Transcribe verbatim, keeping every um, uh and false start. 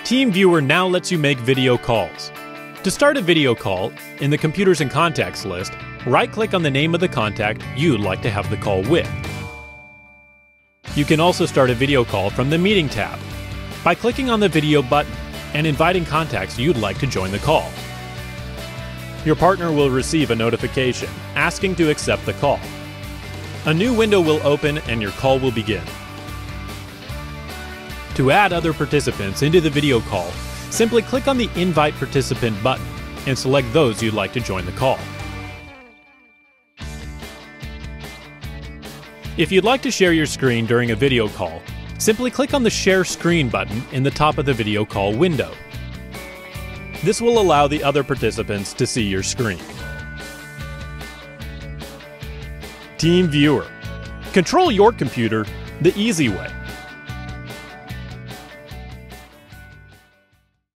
TeamViewer now lets you make video calls. To start a video call, in the Computers and Contacts list, right-click on the name of the contact you'd like to have the call with. You can also start a video call from the Meeting tab by clicking on the Video button and inviting contacts you'd like to join the call. Your partner will receive a notification asking to accept the call. A new window will open and your call will begin. To add other participants into the video call, simply click on the Invite Participant button and select those you'd like to join the call. If you'd like to share your screen during a video call, simply click on the Share Screen button in the top of the video call window. This will allow the other participants to see your screen. TeamViewer. Control your computer the easy way.